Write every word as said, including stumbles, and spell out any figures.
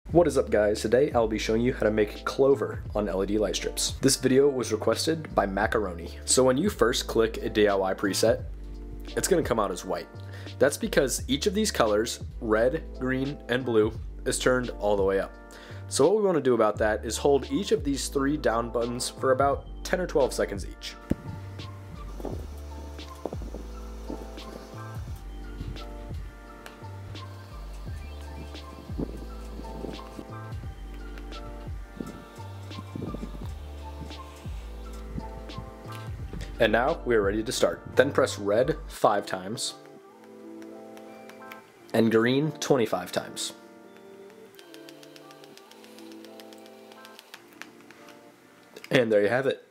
What is up guys, today I'll be showing you how to make clover on L E D light strips. This video was requested by Macaroni. So when you first click a D I Y preset, it's going to come out as white. That's because each of these colors, red, green, and blue, is turned all the way up. So what we want to do about that is hold each of these three down buttons for about ten or twelve seconds each. And now we are ready to start. Then press red five times and green twenty-five times. And there you have it.